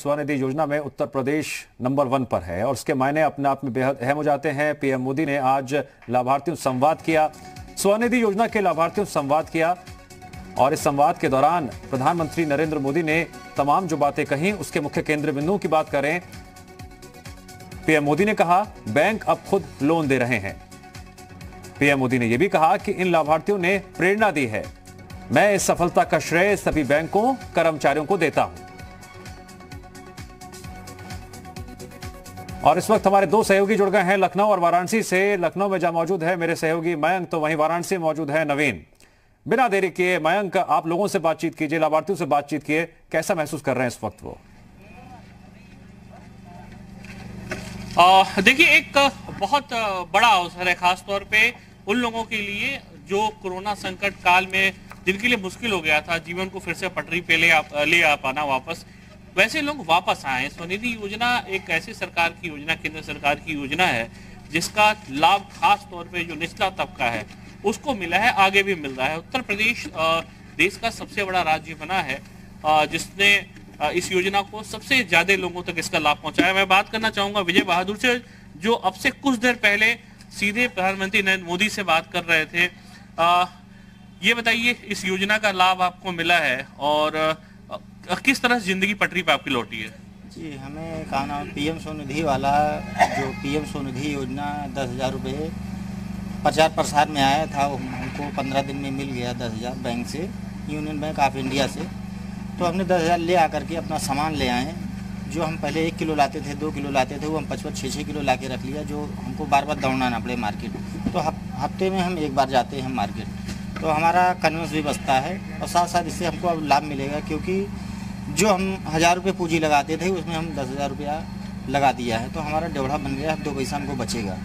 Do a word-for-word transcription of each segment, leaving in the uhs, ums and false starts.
स्वनिधि योजना में Uttar Pradesh number one पर है और उसके मायने अपने आप में बेहद अहम हो जाते हैं। पीएम मोदी ने आज लाभार्थियों से संवाद किया, स्वनिधि योजना के लाभार्थियों से संवाद किया और इस संवाद के दौरान प्रधानमंत्री नरेंद्र मोदी ने तमाम जो बातें कही उसके मुख्य केंद्र बिंदुओं की बात करें। पीएम मोदी ने कहा बैंक अब खुद लोन दे रहे हैं। पीएम मोदी ने यह भी कहा कि इन लाभार्थियों ने प्रेरणा दी है। मैं इस सफलता का श्रेय सभी बैंकों कर्मचारियों को देता हूं। और इस वक्त हमारे दो सहयोगी जुड़ गए हैं लखनऊ और वाराणसी से। लखनऊ में जहां मौजूद है मेरे सहयोगी मयंक, तो वहीं वाराणसी में मौजूद है नवीन। बिना देरी किए मयंक, आप लोगों से बातचीत कीजिए, लाभार्थियों से बातचीत किए, कैसा महसूस कर रहे हैं इस वक्त वो? देखिए, एक बहुत बड़ा अवसर है खास तौर पे उन लोगों के लिए जो कोरोना संकट काल में जिनके लिए मुश्किल हो गया था जीवन को फिर से पटरी पे ले आ, ले आ पाना वापस, वैसे लोग वापस आए। स्वनिधि योजना एक ऐसी सरकार की योजना, केंद्र सरकार की योजना है जिसका लाभ खास तौर पे जो निचला तबका है उसको मिला है, आगे भी मिल रहा है। उत्तर प्रदेश देश का सबसे बड़ा राज्य बना है जिसने इस योजना को सबसे ज्यादा लोगों तक इसका लाभ पहुंचाया। मैं बात करना चाहूंगा विजय बहादुर से, जो अब से कुछ देर पहले सीधे प्रधानमंत्री नरेंद्र मोदी से बात कर रहे थे। आ, ये बताइए, इस योजना का लाभ आपको मिला है और आ, किस तरह से जिंदगी पटरी पे आपकी लौटी है? जी, हमें कहा ना पीएम स्वनिधि वाला जो पीएम स्वनिधि योजना दस हजार रुपये प्रचार प्रसार में आया था, वो हमको पंद्रह दिन में मिल गया दस हजार बैंक से, यूनियन बैंक ऑफ इंडिया से। तो हमने दस हजार ले आकर के अपना सामान ले आए। जो हम पहले एक किलो लाते थे, दो किलो लाते थे, वो हम पचपन छः छः किलो ला के रख लिया, जो हमको बार बार दौड़ना ना पड़े मार्केट। तो हफ्ते में हम एक बार जाते हैं मार्केट, तो हमारा कन्वेंस भी बचता है और साथ साथ इससे हमको अब लाभ मिलेगा, क्योंकि जो हम हज़ार रुपये पूंजी लगाते थे उसमें हम दस हज़ार रुपया लगा दिया है, तो हमारा डेढ़ा बन गया, दो पैसा हमको बचेगा।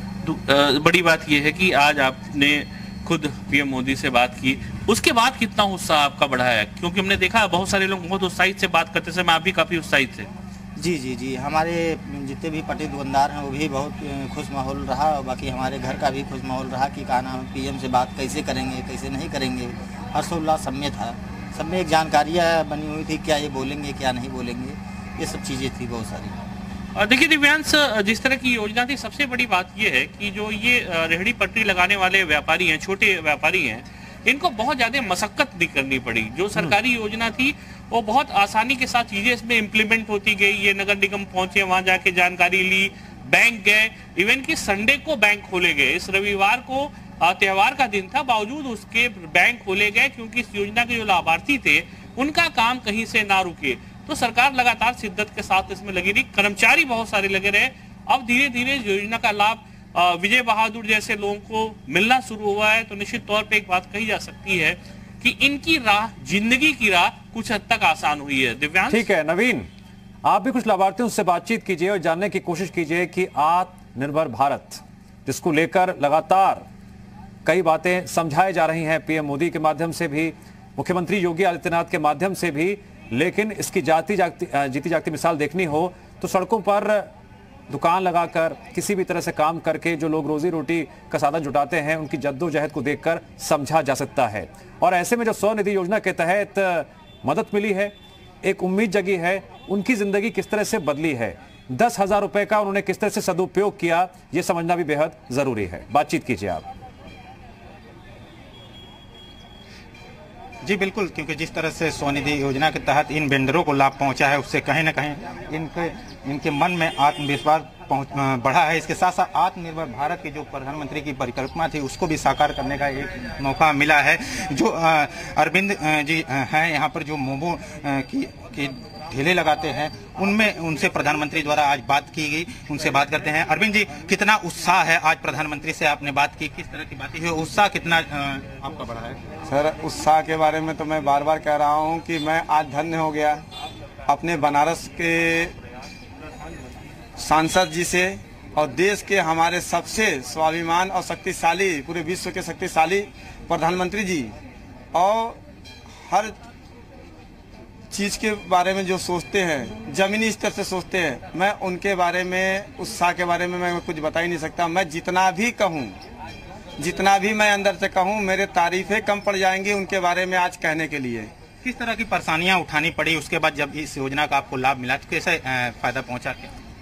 बड़ी बात यह है कि आज आपने खुद पीएम मोदी से बात की, उसके बाद कितना उत्साह आपका बढ़ा है? क्योंकि हमने देखा बहुत सारे लोग बहुत उत्साहित से बात करते समय आप भी काफी उत्साहित थे। जी जी जी, हमारे जितने भी पार्टी दुकानदार हैं वो भी बहुत खुश माहौल रहा और बाकी हमारे घर का भी खुश माहौल रहा कि कहा ना हम पीएम से बात कैसे करेंगे, कैसे नहीं करेंगे। हर्षोल्लास सब में था, सब में एक जानकारियाँ बनी हुई थी, क्या ये बोलेंगे क्या नहीं बोलेंगे, ये सब चीज़ें थी बहुत सारी। देखिए दिव्यांश, जिस तरह की योजना थी, सबसे बड़ी बात यह है कि जो ये रेहड़ी पटरी लगाने वाले व्यापारी हैं, छोटे व्यापारी हैं, इनको बहुत ज्यादा मशक्कत नहीं करनी पड़ी। जो सरकारी योजना थी वो बहुत आसानी के साथ चीजें इसमें इम्प्लीमेंट होती गई। ये नगर निगम पहुंचे, वहां जाके जानकारी ली, बैंक गए, इवन की संडे को बैंक खोले गए। इस रविवार को त्योहार का दिन था, बावजूद उसके बैंक खोले गए क्योंकि इस योजना के जो लाभार्थी थे उनका काम कहीं से ना रुके। तो सरकार लगातार शिद्दत के साथ इसमें लगी रही, कर्मचारी बहुत सारे लगे रहे। अब धीरे धीरे योजना का लाभ विजय बहादुर जैसे लोगों को मिलना शुरू हुआ है। तो निश्चित तौर पे एक बात कही जा सकती है कि इनकी राह, जिंदगी की राह कुछ हद तक आसान हुई है। दिव्यांश, ठीक है नवीन, आप भी कुछ लाभार्थियों से बातचीत कीजिए और जानने की कोशिश कीजिए कि आत्मनिर्भर भारत जिसको लेकर लगातार कई बातें समझाई जा रही हैं पीएम मोदी के माध्यम से भी, मुख्यमंत्री योगी आदित्यनाथ के माध्यम से भी, लेकिन इसकी जाती जागती जीती जागती मिसाल देखनी हो तो सड़कों पर दुकान लगाकर किसी भी तरह से काम करके जो लोग रोजी रोटी का साधन जुटाते हैं उनकी जद्दोजहद को देखकर समझा जा सकता है। और ऐसे में जो स्वनिधि योजना के तहत मदद मिली है, एक उम्मीद जगी है, उनकी जिंदगी किस तरह से बदली है, दस हजार रुपए का उन्होंने किस तरह से सदुपयोग किया, यह समझना भी बेहद जरूरी है। बातचीत कीजिए आप। जी बिल्कुल, क्योंकि जिस तरह से स्वनिधि योजना के तहत इन वेंडरों को लाभ पहुंचा है उससे कहीं ना कहीं इनके इनके मन में आत्मविश्वास पहुंच बढ़ा है। इसके साथ साथ आत्मनिर्भर भारत की जो प्रधानमंत्री की परिकल्पना थी उसको भी साकार करने का एक मौका मिला है। जो अरविंद जी हैं यहाँ पर, जो मोमो की, की ठेले लगाते हैं, उनमें उनसे प्रधानमंत्री द्वारा आज बात की गई, उनसे बात करते हैं। अरविंद जी, कितना उत्साह है? आज प्रधानमंत्री से आपने बात की, किस तरह की बातें हुई, उत्साह कितना आपका बढ़ा है? सर, उत्साह के बारे में तो मैं बार बार कह रहा हूं कि मैं आज धन्य हो गया अपने बनारस के सांसद जी से और देश के हमारे सबसे स्वाभिमान और शक्तिशाली, पूरे विश्व के शक्तिशाली प्रधानमंत्री जी, और हर चीज़ के बारे में जो सोचते हैं, जमीनी स्तर से सोचते हैं, मैं उनके बारे में, उत्साह के बारे में मैं कुछ बता ही नहीं सकता। मैं जितना भी कहूँ, जितना भी मैं अंदर से कहूँ, मेरे तारीफें कम पड़ जाएंगी उनके बारे में आज कहने के लिए। किस तरह की परेशानियां उठानी पड़ी, उसके बाद जब इस योजना का आपको लाभ मिला तो कैसे फायदा पहुंचा?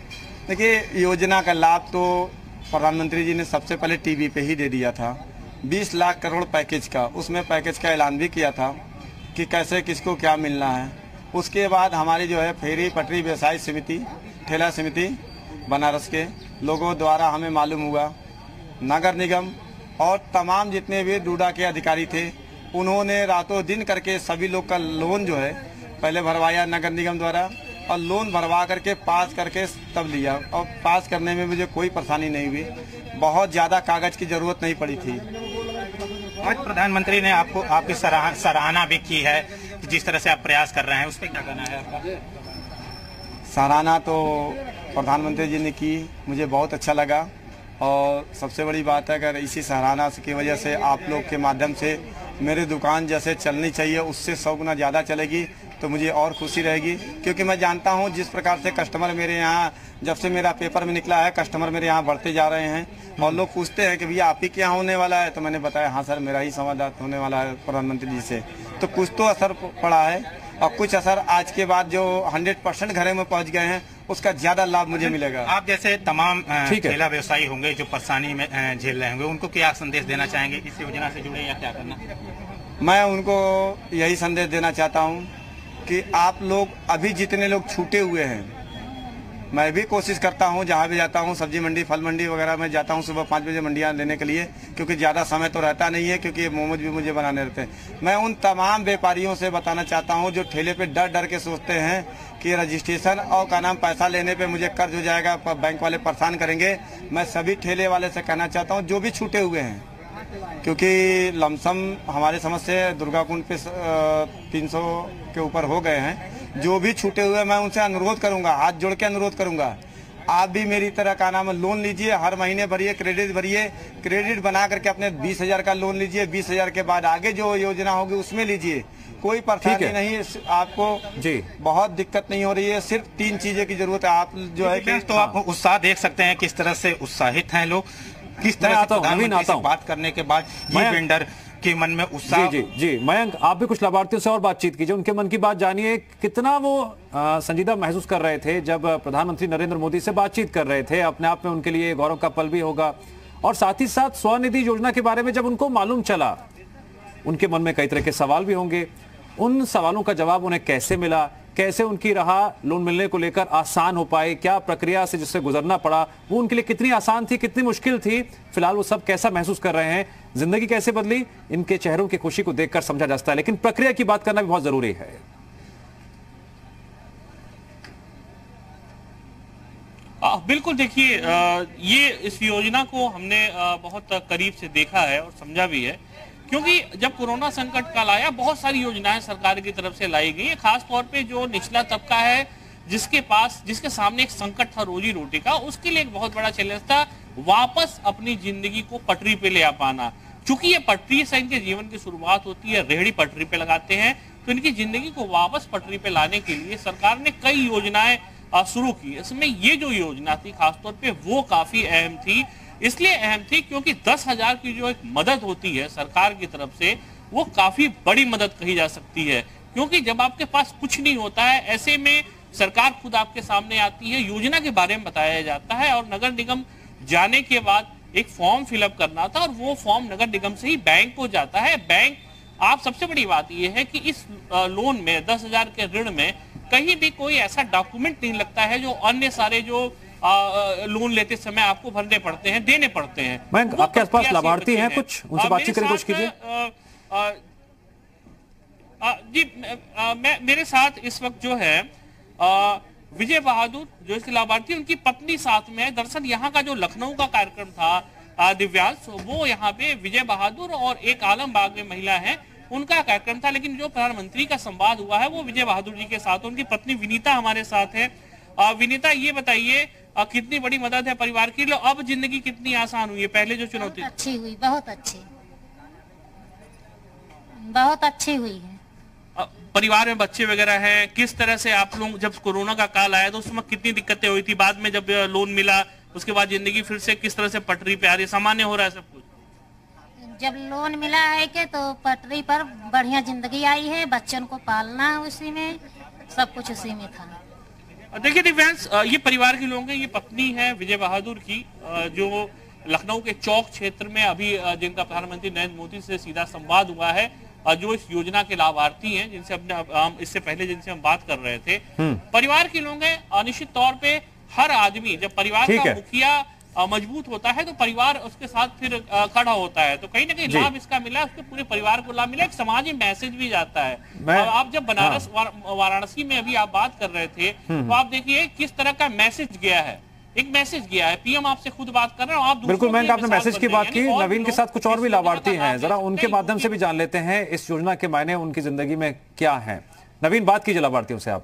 देखिए, योजना का लाभ तो प्रधानमंत्री जी ने सबसे पहले टीवी पे ही दे दिया था। बीस लाख करोड़ पैकेज का, उसमें पैकेज का ऐलान भी किया था कि कैसे किसको क्या मिलना है। उसके बाद हमारी जो है फेरी पटरी व्यवसाय समिति, ठेला समिति बनारस के लोगों द्वारा हमें मालूम हुआ, नगर निगम और तमाम जितने भी डूडा के अधिकारी थे, उन्होंने रातों दिन करके सभी लोग का लोन जो है पहले भरवाया नगर निगम द्वारा, और लोन भरवा करके पास करके तब लिया। और पास करने में मुझे कोई परेशानी नहीं हुई, बहुत ज़्यादा कागज की ज़रूरत नहीं पड़ी थी। आज प्रधानमंत्री ने आपको आपकी सराह, सराहना भी की है कि जिस तरह से आप प्रयास कर रहे हैं, उस पर क्या कहना है आपका? सराहना तो प्रधानमंत्री जी ने की, मुझे बहुत अच्छा लगा। और सबसे बड़ी बात है, अगर इसी सराहना की वजह से आप लोग के माध्यम से मेरी दुकान जैसे चलनी चाहिए उससे सौ गुना ज़्यादा चलेगी तो मुझे और खुशी रहेगी, क्योंकि मैं जानता हूं जिस प्रकार से कस्टमर मेरे यहाँ, जब से मेरा पेपर में निकला है, कस्टमर मेरे यहाँ बढ़ते जा रहे हैं। और लोग पूछते हैं कि भैया आप ही के यहाँ होने वाला है, तो मैंने बताया हाँ सर मेरा ही संवाद होने वाला है प्रधानमंत्री जी से। तो कुछ तो असर पड़ा है, और कुछ असर आज के बाद जो हंड्रेड परसेंट घरों में पहुँच गए हैं उसका ज्यादा लाभ मुझे मिलेगा। आप जैसे तमाम ठेला व्यवसायी होंगे जो परेशानी में झेल रहे होंगे, उनको क्या संदेश देना चाहेंगे, इस योजना से जुड़े या क्या करना? मैं उनको यही संदेश देना चाहता हूं कि आप लोग अभी जितने लोग छूटे हुए हैं, मैं भी कोशिश करता हूं, जहां भी जाता हूं, सब्जी मंडी, फल मंडी वगैरह में जाता हूं सुबह पाँच बजे मंडियां लेने के लिए, क्योंकि ज़्यादा समय तो रहता नहीं है, क्योंकि ये मोमोज भी मुझे बनाने रहते हैं। मैं उन तमाम व्यापारियों से बताना चाहता हूं जो ठेले पे डर डर के सोचते हैं कि रजिस्ट्रेशन और का नाम पैसा लेने पे मुझे कर्ज हो जाएगा, बैंक वाले परेशान करेंगे। मैं सभी ठेले वाले से कहना चाहता हूँ जो भी छूटे हुए हैं, क्योंकि लमसम हमारे समझ से दुर्गा कुंड पे तीन सौ के ऊपर हो गए हैं, जो भी छूटे हुए मैं उनसे अनुरोध करूंगा, हाथ जोड़ के अनुरोध करूंगा, आप भी मेरी तरह का नाम लोन लीजिए, हर महीने भरिए, क्रेडिट भरिए, क्रेडिट बना करके अपने बीस हजार का लोन लीजिए, बीस हजार के बाद आगे जो योजना होगी उसमें लीजिए, कोई परेशानी नहीं, आपको जी बहुत दिक्कत नहीं हो रही है। सिर्फ तीन चीजें की जरूरत है, आप जो है कि तो आप उत्साह देख सकते हैं किस तरह से उत्साहित हैं लोग, किस तरह से प्रधानमंत्री से बात करने के बाद ये वेंडर के मन में उत्साह। जी जी जी मयंक, आप भी कुछ लाभार्थियों से और बातचीत कीजिए, उनके मन की बात जानिए, कितना वो आ, संजीदा महसूस कर रहे थे जब प्रधानमंत्री नरेंद्र मोदी से बातचीत कर रहे थे। अपने आप में उनके लिए गौरव का पल भी होगा। और साथ ही साथ स्वनिधि योजना के बारे में जब उनको मालूम चला, उनके मन में कई तरह के सवाल भी होंगे। उन सवालों का जवाब उन्हें कैसे मिला, कैसे उनकी राह लोन मिलने को लेकर आसान हो पाए, क्या प्रक्रिया से जिससे गुजरना पड़ा वो उनके लिए कितनी आसान थी, कितनी मुश्किल थी, फिलहाल वो सब कैसा महसूस कर रहे हैं, जिंदगी कैसे बदली, इनके चेहरों की खुशी को देखकर समझा जा सकता है। लेकिन प्रक्रिया की बात करना भी बहुत जरूरी है। आ, बिल्कुल, देखिए ये इस योजना को हमने आ, बहुत करीब से देखा है और समझा भी है, क्योंकि जब कोरोना संकट काल आया बहुत सारी योजनाएं सरकार की तरफ से लाई गई है, खास तौर पे जो निचला तबका है, जिसके पास जिसके सामने एक संकट था रोजी रोटी का, उसके लिए एक बहुत बड़ा चैलेंज था वापस अपनी जिंदगी को पटरी पे ले आ पाना। चूंकि ये पटरी से इनके जीवन की शुरुआत होती है, रेहड़ी पटरी पे लगाते हैं, तो इनकी जिंदगी को वापस पटरी पे लाने के लिए सरकार ने कई योजनाएं शुरू की। इसमें ये जो योजना थी खासतौर पे वो काफी अहम थी। इसलिए अहम थी क्योंकि दस हजार की जो एक मदद होती है सरकार की तरफ से, वो काफी बड़ी मदद कही जा सकती है, क्योंकि जब आपके पास कुछ नहीं होता है, ऐसे में सरकार खुद आपके सामने आती है, योजना के बारे में बताया जाता है, और नगर निगम जाने के बाद एक फॉर्म फिलअप करना था, और वो फॉर्म नगर निगम से ही बैंक को जाता है। बैंक, आप सबसे बड़ी बात यह है कि इस लोन में दस हजार के ऋण में कहीं भी कोई ऐसा डॉक्यूमेंट नहीं लगता है जो अन्य सारे जो आ, लोन लेते समय आपको भरने पड़ते हैं, देने पड़ते हैं। मैं आपके आसपास लाभार्थी हैं, कुछ उनसे बातचीत करने की कोशिश कीजिए। जी आ, मैं मेरे साथ इस वक्त जो है आ, विजय बहादुर जो इसके लाभार्थी, उनकी पत्नी साथ में है। दरअसल यहाँ का जो लखनऊ का कार्यक्रम था दिव्यांश, वो यहाँ पे विजय बहादुर और एक आलमबाग में महिला है, उनका कार्यक्रम था, लेकिन जो प्रधानमंत्री का संवाद हुआ है वो विजय बहादुर जी के साथ, उनकी पत्नी विनीता हमारे साथ है। विनीता, ये बताइए कितनी बड़ी मदद है परिवार के लिए, अब जिंदगी कितनी आसान हुई है, पहले जो चुनौती अच्छी हुई, बहुत अच्छी, बहुत अच्छी हुई है। परिवार में बच्चे वगैरह हैं, किस तरह से आप लोग, जब कोरोना का काल आया तो उस समय कितनी दिक्कतें हुई थी, बाद में जब लोन मिला उसके बाद जिंदगी फिर से किस तरह से पटरी पे आ रही है, सामान्य हो रहा है सब कुछ? जब लोन मिला है के तो पटरी पर बढ़िया जिंदगी आई है, बच्चों को पालना उसी में, सब कुछ उसी में था। देखिए दिव्यांश, ये परिवार के लोग हैं, ये पत्नी है विजय बहादुर की, जो लखनऊ के चौक क्षेत्र में अभी जिनका प्रधानमंत्री नरेंद्र मोदी से सीधा संवाद हुआ है, जो इस योजना के लाभार्थी हैं, जिनसे अपने हम इससे पहले जिनसे हम बात कर रहे थे, परिवार के लोग हैं। निश्चित तौर पे हर आदमी, जब परिवार का मुखिया मजबूत होता है तो परिवार उसके साथ फिर खड़ा होता है, तो कहीं ना कहीं लाभ इसका मिला, उसके पूरे परिवार को लाभ मिला, एक समाजी मैसेज भी जाता है। आप जब बनारस हाँ। वाराणसी में अभी आप बात कर रहे थे तो आप देखिए किस तरह का मैसेज गया है, एक मैसेज गया है। पीएम आपसे खुद बात कर रहे हैं, आप बिल्कुल मैंने आपने मैसेज की बात की। नवीन के साथ कुछ और भी लाभार्थी हैं, जरा उनके माध्यम से भी जान लेते हैं इस योजना के मायने उनकी जिंदगी में क्या है। नवीन, बात कीजिए लाभार्थियों से आप।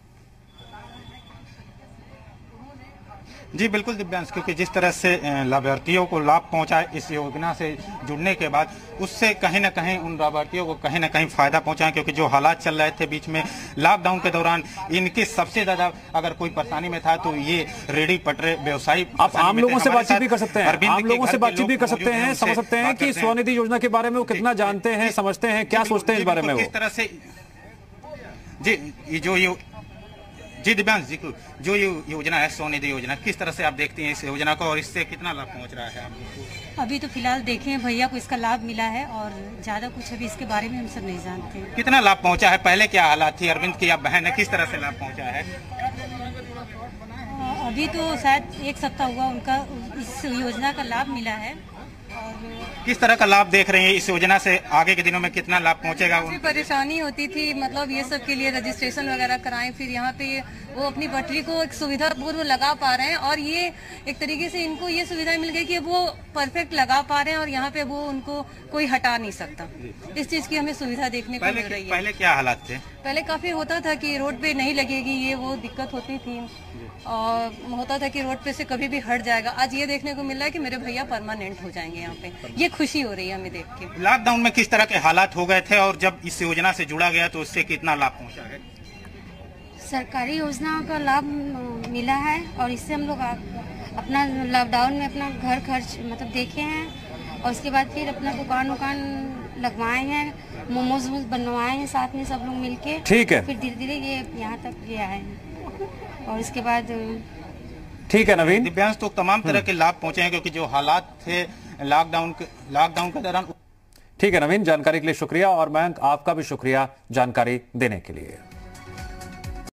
जी बिल्कुल दिव्यांश, क्योंकि जिस तरह से लाभार्थियों को लाभ पहुंचा है इस योजना से जुड़ने के बाद, उससे कहीं ना कहीं उन लाभार्थियों को कहीं ना कहीं फायदा पहुंचा है, क्योंकि जो हालात चल रहे थे बीच में लॉकडाउन के दौरान, इनके सबसे ज्यादा अगर कोई परेशानी में था तो ये रेडी पटरे व्यवसायी। आप आम लोगों से बातचीत भी कर सकते हैं, आम लोगों से बातचीत भी कर सकते हैं, समझ सकते हैं कि स्वनिधि योजना के बारे में वो कितना जानते हैं, समझते हैं, क्या सोचते हैं इस बारे में। किस तरह से जी जो ये जी दिव्यांश जी, जो ये योजना है स्वनिधि योजना, किस तरह से आप देखती हैं इस योजना को और इससे कितना लाभ पहुंच रहा है आपको? अभी तो फिलहाल देखें भैया को इसका लाभ मिला है और ज्यादा कुछ अभी इसके बारे में हम सब नहीं जानते। कितना लाभ पहुंचा है, पहले क्या हालात थी, अरविंद की आप बहन है, किस तरह से लाभ पहुंचा है? अभी तो शायद एक सप्ताह हुआ उनका इस योजना का लाभ मिला है। और किस तरह का लाभ देख रहे हैं इस योजना से, आगे के दिनों में कितना लाभ पहुंचेगा? परेशानी होती थी, मतलब ये सब के लिए रजिस्ट्रेशन वगैरह कराएं, फिर यहाँ पे वो अपनी पटरी को एक सुविधा पूर्व लगा पा रहे हैं और ये एक तरीके से इनको ये सुविधा मिल गई कि वो परफेक्ट लगा पा रहे हैं और यहाँ पे वो उनको कोई हटा नहीं सकता। इस चीज की हमें सुविधा देखने को मिल रही है। पहले क्या हालात थे? पहले काफी होता था कि रोड पे नहीं लगेगी, ये वो दिक्कत होती थी और होता था कि रोड पे से कभी भी हट जाएगा। आज ये देखने को मिल रहा है कि मेरे भैया परमानेंट हो जाएंगे यहाँ पे, ये खुशी हो रही है हमें देख के। लॉकडाउन में किस तरह के हालात हो गए थे और जब इस योजना से जुड़ा गया तो उससे कितना लाभ पहुंचा है? सरकारी योजना का लाभ मिला है और इससे हम लोग अपना लॉकडाउन में अपना घर खर्च मतलब देखे हैं और उसके बाद फिर अपना दुकान उकान लगवाए हैं, मोमोज बनवाए हैं साथ में सब लोग मिलके। ठीक है, फिर धीरे धीरे ये यहाँ तक ये आए हैं और इसके बाद ठीक है नवीन। दिव्यांश, तो तमाम तरह के लाभ पहुंचे हैं क्योंकि जो हालात थे लॉकडाउन के लॉकडाउन के दौरान। ठीक है नवीन, जानकारी के लिए शुक्रिया और मैं आपका भी शुक्रिया जानकारी देने के लिए।